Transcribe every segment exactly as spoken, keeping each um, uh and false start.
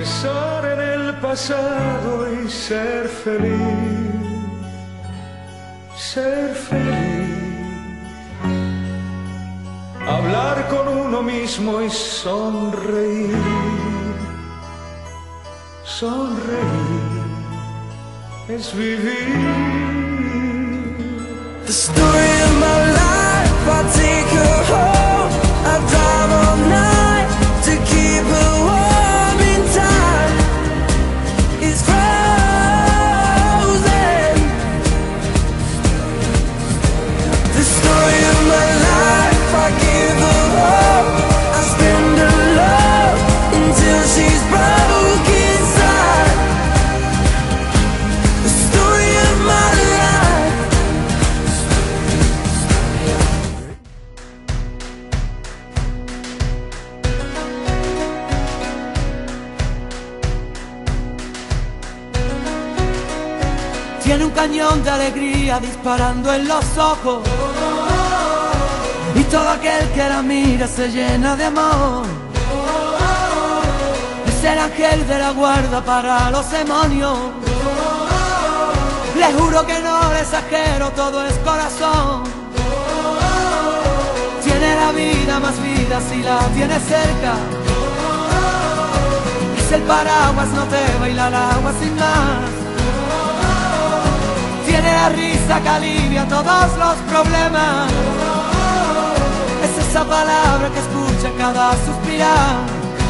Pensar en el pasado y ser feliz, ser feliz. Hablar con uno mismo y sonreír, sonreír es vivir. The story of my life, I take her home, I drive all night to keep her warm in time. It's frozen. The story of my life, I give her hope, I spend her love until she's broke inside. The story of my life. Tiene un cañón de alegría disparando en los ojos, y todo aquel que la mira se llena de amor. Es el ángel de la guarda para los demonios. Le juro que no le exagero, todo es corazón. Tiene la vida más vida si la tiene cerca. Es el paraguas, no te baila el agua sin más. Tiene la risa que alivia todos los problemas. Es esa palabra que escucha cada suspirar.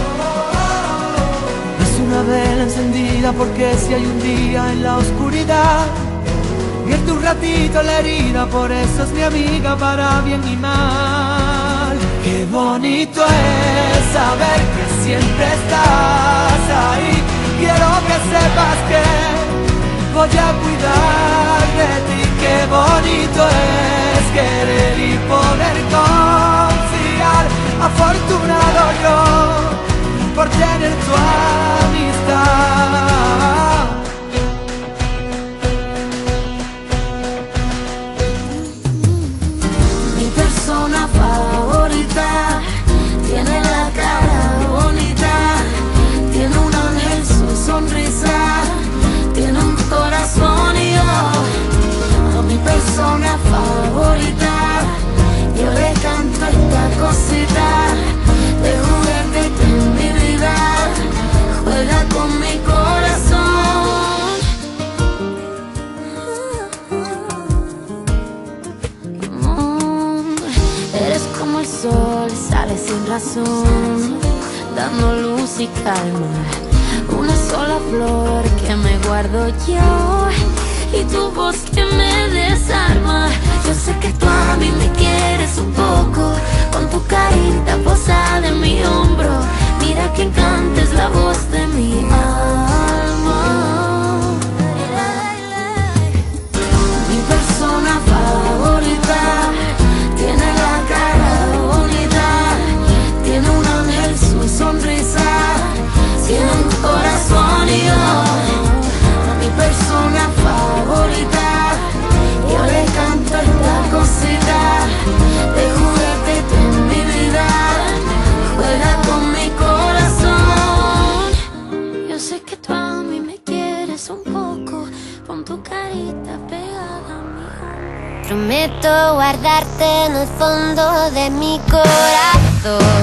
Es una vela encendida porque si hay un día en la oscuridad, vierte un ratito la herida, por eso es mi amiga para bien y mal. Qué bonito es saber que siempre estás ahí. Quiero que sepas que voy a cuidar de ti. Qué bonito es querer y poder confiar. Afortunado yo por tener tu amistad. Mi persona favorita tiene la cara bonita, tiene un ángel su sonrisa, tiene un corazón y yo, a mi persona favorita, yo le canto esta cosita de juguete en mi vida, juega con mi corazón. Mm, eres como el sol, sale sin razón, dando luz y calma. Una sola flor que me guardo yo y tu voz que me desarma. Yo sé que tú a mí me quieres un poco, con tu carita posada en mi hombro. Mira que encanta es la voz de mi alma. Mi persona favorita tiene la cara bonita, tiene un ángel su sonrisa, tiene un corazón y yo, a mi persona favorita, yo le canto esta cosita de juguete en mi vida, juega con mi corazón. Yo sé que tú a mí me quieres un poco, pon tu carita pegada a mí. Prometo guardarte en el fondo de mi corazón.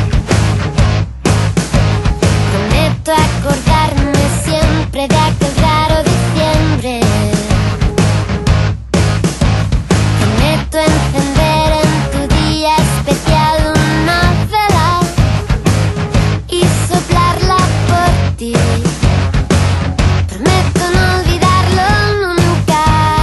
Prometo acordarme siempre de aquel raro diciembre. Prometo encender en tu día especial una vela y soplarla por ti. Prometo no olvidarlo nunca.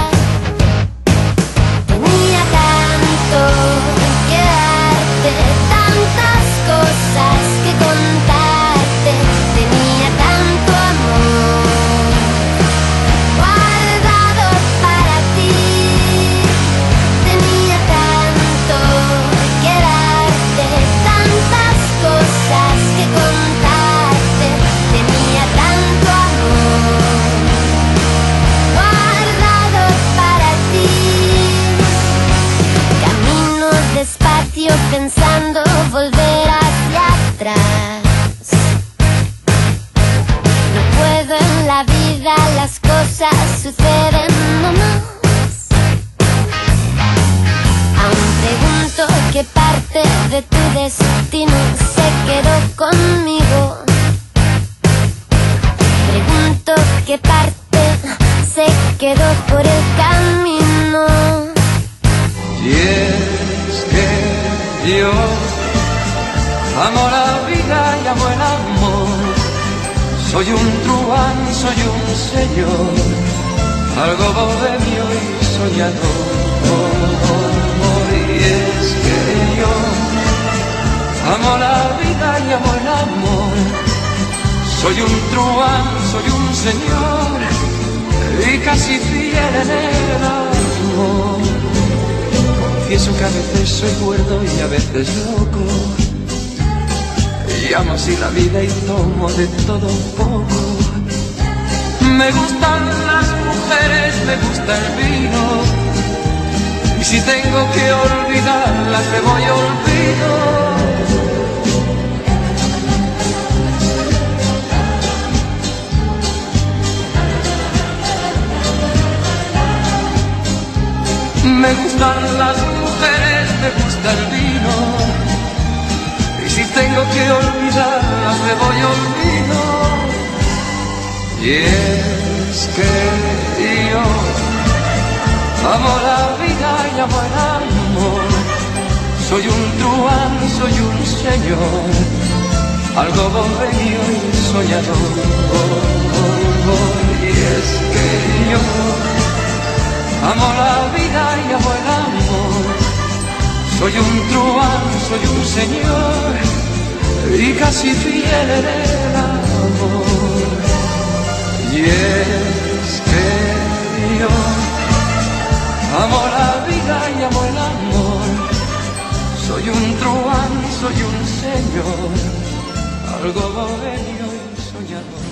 Tenía tanto que darte, tantas cosas que contarte. Tenía tanto amor sucediendo más. Aún pregunto qué parte de tu destino se quedó conmigo. Pregunto qué parte se quedó por el camino. Y es que yo amo la vida y amo el amor. Soy un truán, soy un señor, algo bohemio y soñador. Y es que yo amo la vida y amo el amor. Soy un truán, soy un señor y casi fiel en el amor. Confieso que a veces soy cuerdo y a veces loco, y amo así la vida y tomo de todo un poco. Me gustan las mujeres, me gusta el vino, y si tengo que olvidarlas me voy a olvido. Me gustan las mujeres, me gusta el vino, y si tengo que olvidarlas me voy a olvido. Y es que yo amo la vida y amo el amor. Soy un truán, soy un señor, algo bohemio y soñador. Y es que yo amo la vida y amo el amor. Soy un truán, soy un señor y casi fiel en el amor. Y es que yo amo la vida y amo el amor. Soy un truán, soy un señor, algo bohemio y soñador.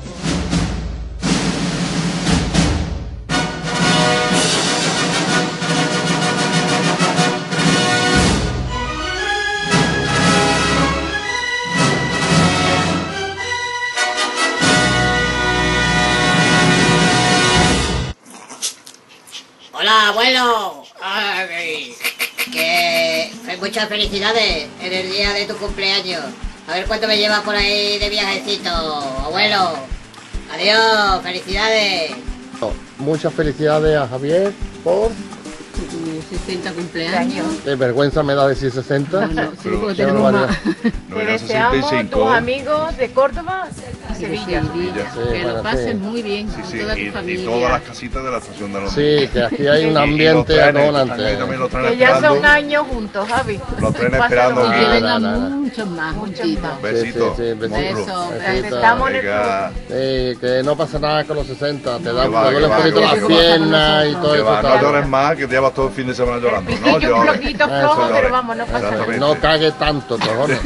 Hola, abuelo. Ay, que, que muchas felicidades en el día de tu cumpleaños. A ver cuánto me llevas por ahí de viajecito, abuelo. Adiós, felicidades. Muchas felicidades a Javier por sesenta cumpleaños. Qué vergüenza me da decir sesenta. No, no, sí, porque Qué tenemos más. Te deseamos tus amigos de Córdoba, Sevilla, Sevilla. Sí, que bueno, lo pases sí. muy bien Sí, con sí, toda tu y, y familia. todas las casitas de la estación de los Sí, que aquí hay un Y- y los ambiente trenes, que acojonante. están ahí también los trenes Que ya esperando. son años juntos, Javi. Los trenes Pásalo esperando. bien. Ah, Y que vengan no, no, no. muchos más, juntitos. Besitos. Sí, sí, sí, besitos. Besos. Besitos. Estamos en el Venga, Sí, que no pasa nada con los sesenta, te da Que va, te duele que un va, poquito que va, las que va. piernas y todo que eso. va, no ¿sabes? llores más, que llevas todo el fin de semana llorando. No piquillo un llores. poquito Eso, flojo, llores. pero vamos, no pasa nada. Exactamente. No cague tanto, cojones.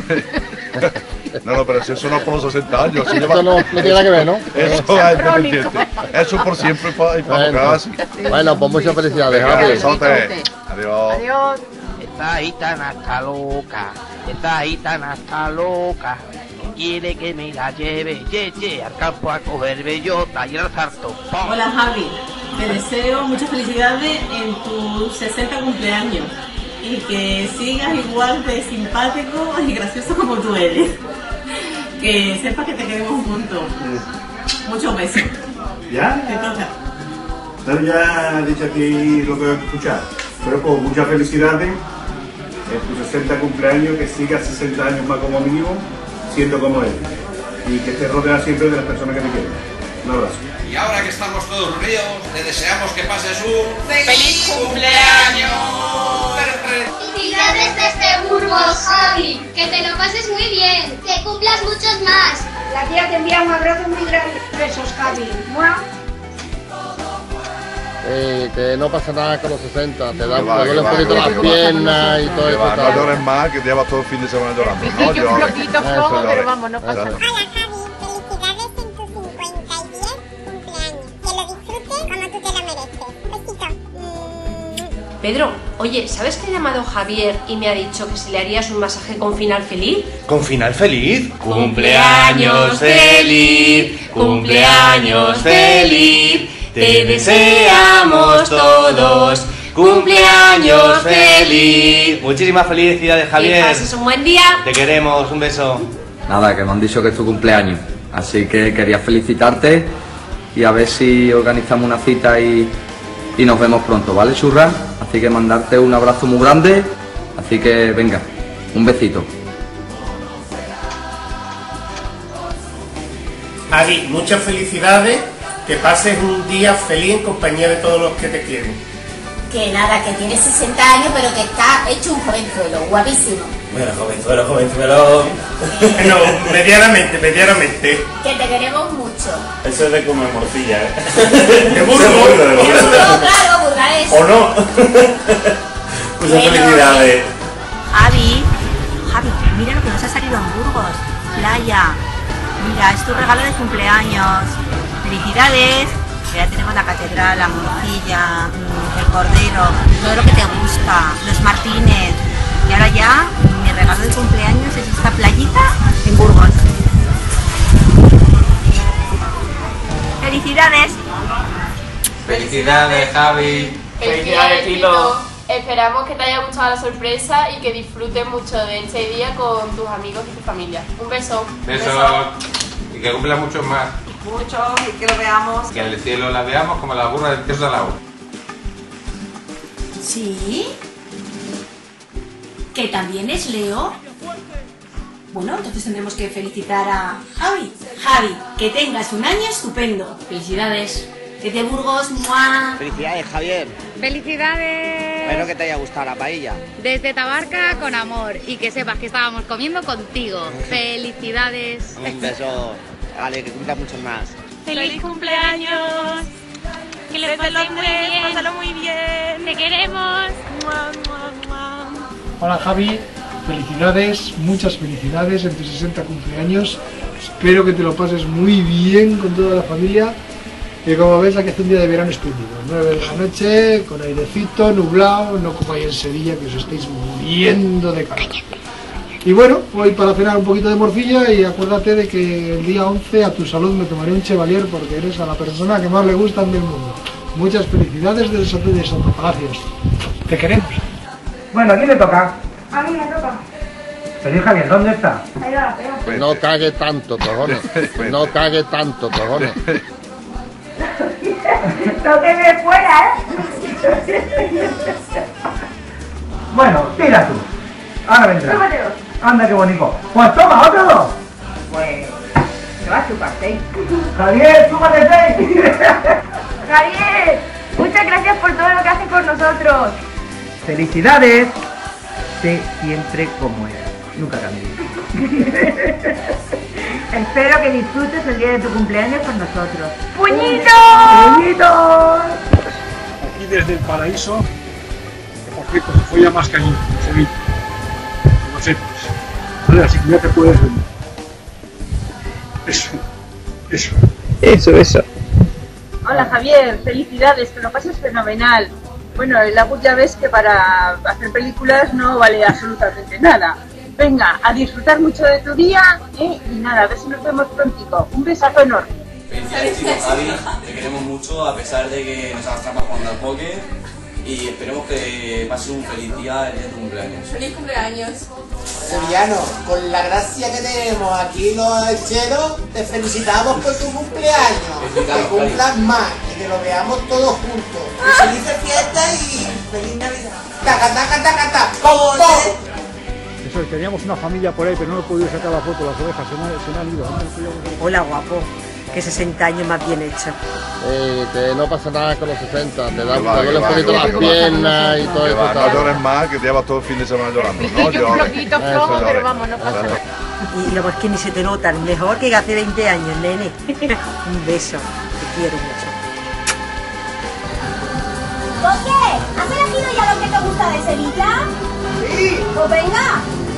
No, no, pero si eso no es por los sesenta años. Si Esto lleva- no, no tiene nada que ver, ¿no? Eso es independiente. Eso por siempre y para Bueno, casi. bueno, pues muchas felicidades, Venga, Javi. besote. Adiós. Adiós. Está gitana está loca, esta gitana está loca, quiere que me la lleve, ye, ye, al campo a coger bellota y al sarto. ¡Pum! Hola Javi, te deseo muchas felicidades en tu sesenta cumpleaños y que sigas igual de simpático y gracioso como tú eres. Que sepas que te queremos un montón. Muchos besos. ¿Ya? Te toca. Pero ya he dicho aquí lo que voy a escuchar. Pero pues muchas felicidades en tu sesenta cumpleaños, que sigas sesenta años más como mínimo, siendo como él. Y que estés rodeado siempre de las personas que te quieren. Un abrazo. Y ahora que estamos todos reunidos, le deseamos que pases un ¡Feliz cumpleaños! Felicidades desde Burgos, Javi. Que te lo pases muy bien. Que cumplas muchos más. La tía te envía un abrazo muy grande. Besos, Javi. ¡Mua! Eh, que no pasa nada con los sesenta, te da Que va, te duele que un va, poquito que va, las que va. piernas y todo Que eso. va, no ¿sabes? llores más, que llevas todo el fin de semana llorando. No Piquillo un llores. poquito Eso, flojo, llores. pero vamos, no pasa Eso. nada. Hola Javi, felicidades en tu cincuenta y diez cumpleaños. Que lo disfrutes como tú te lo mereces. Besito. Pedro, oye, ¿sabes que ha llamado Javier y me ha dicho que si le harías un masaje con final feliz? ¿Con final feliz? ¡Cumpleaños feliz! ¡Cumpleaños feliz! te deseamos todos cumpleaños feliz. Muchísimas felicidades, Javier. Que pases un buen día. Te queremos, un beso. Nada, que me han dicho que es tu cumpleaños, así que quería felicitarte y a ver si organizamos una cita y, y nos vemos pronto, ¿vale, churra? Así que mandarte un abrazo muy grande, así que venga, un besito. Javi, muchas felicidades, que pases un día feliz en compañía de todos los que te quieren. Que nada, que tiene sesenta años, pero que está hecho un jovenzuelo, guapísimo. Bueno, jovenzuelo, jovenzuelo... No, medianamente, medianamente. Que te queremos mucho. Eso es de comer morcilla, ¿eh? De burro. De burro, claro, burra es. ¿O no? Muchas felicidades. Javi, Javi, mira lo que nos ha salido en Burgos. Playa. Mira, es tu regalo de cumpleaños. Felicidades. Ya tenemos la catedral, la morcilla, el cordero, todo lo que te gusta, los martínez. Y ahora ya, mi regalo de cumpleaños es esta playita en Burgos. ¡Felicidades! Felicidades, Javi. Felicidades, Tilo. Esperamos que te haya gustado la sorpresa y que disfrutes mucho de este día con tus amigos y tu familia. Un beso. Besos. Y que cumpla muchos más. Muchos y que lo veamos. Que en el cielo la veamos como la burra del tío Salao. ¿Sí? ¿Que también es Leo? Bueno, entonces tendremos que felicitar a Javi. Javi, que tengas un año estupendo. Felicidades. Desde Burgos, ¡mua! Felicidades, Javier. Felicidades. Espero que te haya gustado la paella. Desde Tabarca con amor y que sepas que estábamos comiendo contigo. Felicidades. Un beso. Vale, que cumpla muchos más. ¡Feliz cumpleaños! Que le pases muy bien. Pásalo muy bien. Te queremos. ¡Mua, mua, mua! Hola, Javi. Felicidades, muchas felicidades en tu sesenta cumpleaños. Espero que te lo pases muy bien con toda la familia. Y como ves, aquí hace un día de verano espléndido. nueve de la noche, con airecito, nublado, no como ahí en Sevilla, que os estáis muriendo de calor. Y bueno, voy para cenar un poquito de morcilla y acuérdate de que el día once a tu salud me tomaré un Chevalier porque eres a la persona que más le gustan del mundo. Muchas felicidades desde Santo de Santo Palacios. Te queremos. Bueno, ¿a quién le toca? A mí me toca. Señor Javier, ¿dónde está? Ahí va, ahí va. No cague tanto, cojones. No cague tanto, cojones. No que me fuera, ¿eh? Bueno, tira tú. Ahora vendrá. Tómate dos. Anda, qué bonito. Pues toma, otro dos. Pues te va a chupar seis. Javier, súmate seis. Javier, muchas gracias por todo lo que haces por nosotros. Felicidades. Sé siempre como eres. Nunca cambié. Espero que disfrutes el día de tu cumpleaños con nosotros. ¡Puñito! ¡Puñito! Aquí desde el paraíso, que por cierto se fue ya más que allí, en Sevilla. Lo sepas. Vale, así que ya te puedes venir. Eso, eso. Eso, eso. Hola Javier, felicidades, que lo pases fenomenal. Bueno, el Agus ya ves que para hacer películas no vale absolutamente nada. Venga, a disfrutar mucho de tu día, ¿eh? Y nada, a ver si nos vemos prontito. Un besazo enorme. Felicidades, chicos, Javi. Te queremos mucho a pesar de que nos hagas trampas jugando al póker. Y esperemos que pases un feliz día el día de tu cumpleaños. ¡Feliz cumpleaños! Sevillano, con la gracia que tenemos aquí los hecheros, te felicitamos por tu cumpleaños. Que cumplas más y que lo veamos todos juntos. Y felices fiestas y feliz Navidad. ¡Taca, taca, taca, taca! ¡Pum, pum! Eso, teníamos una familia por ahí, pero no he podido sacar la foto, las ovejas se me, se me han ido. Hola, guapo. Que sesenta años más bien hecho. Eh, que no pasa nada con los sesenta, te da Que va, te duele que un va, poquito que va, las que va. piernas y todo Que eso. va, tal. no llores más, que te llevas todo el fin de semana llorando. No llores. flojito, Eso, flojo, pero llores. vamos, no pasa Eso. nada. Y lo es que ni se te nota, mejor que hace veinte años, nene. Un beso, te quiero mucho. Oye, ¿has elegido ya lo que te gusta de Sevilla? Sí. Pues venga.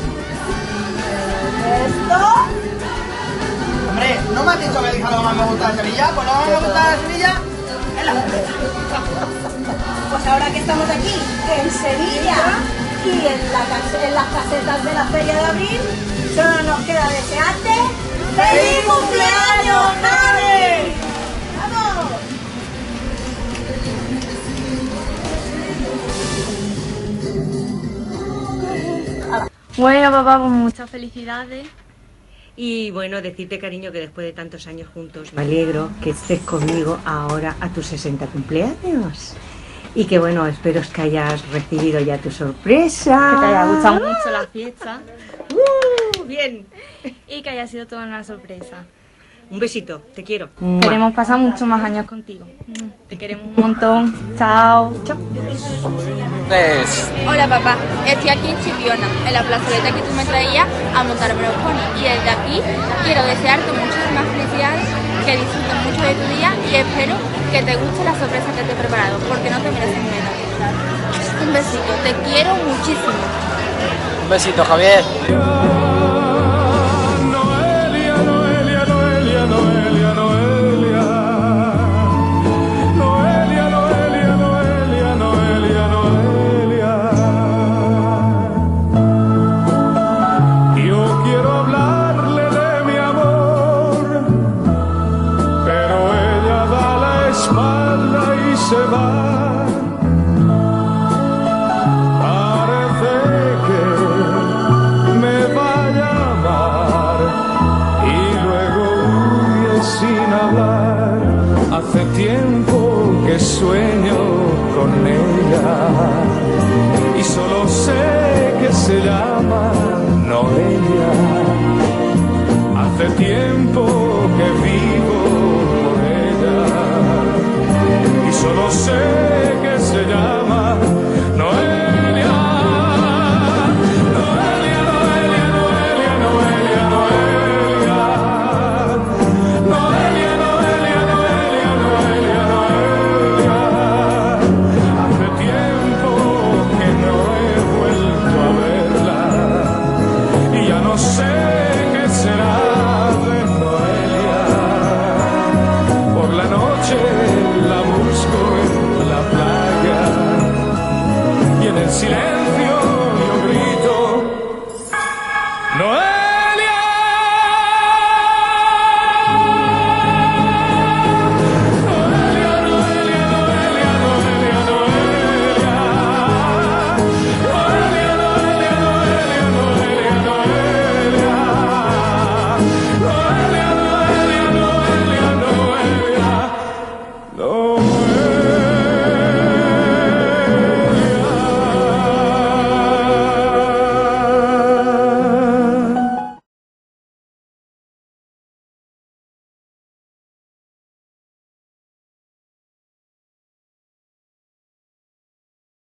Esto. Hombre, ¿no me has dicho que elija lo que más me gusta de Sevilla? Pues lo que más me gusta de Sevilla es la mujer. Pues ahora que estamos aquí, en Sevilla y en, la case- en las casetas de la Feria de Abril, solo nos queda desearte ¡feliz cumpleaños, Javi! ¡Vamos! Bueno, papá, pues muchas felicidades. Y bueno, decirte, cariño, que después de tantos años juntos me alegro que estés conmigo ahora a tus sesenta cumpleaños. Y que bueno, espero que hayas recibido ya tu sorpresa. Que te haya gustado mucho la fiesta. ¡Uh! Bien. Y que haya sido toda una sorpresa. Un besito, te quiero. Queremos pasar muchos más años contigo. Te queremos un montón. Chao. Chao. Tres. Hola papá, estoy aquí en Chipiona, en la plazoleta que tú me traías a montarme los ponis. Y desde aquí quiero desearte muchas más felicidades, que disfrutes mucho de tu día y espero que te guste la sorpresa que te he preparado, porque no te mereces menos. Un besito, te quiero muchísimo. Un besito, Javier. Se va, parece que me vaya a amar y luego huye sin hablar. Hace tiempo que sueño con ella y solo sé que se llama Noelia. Hace tiempo que vivo por ella. Solo sé que se llama Noelia. Noelia, Noelia, Noelia, Noelia, Noelia. Noelia, Noelia, Noelia, Noelia, Noelia. Hace tiempo que no he vuelto a verla y ya no sé qué será de Noelia. Por la noche la busco en la playa y en el silencio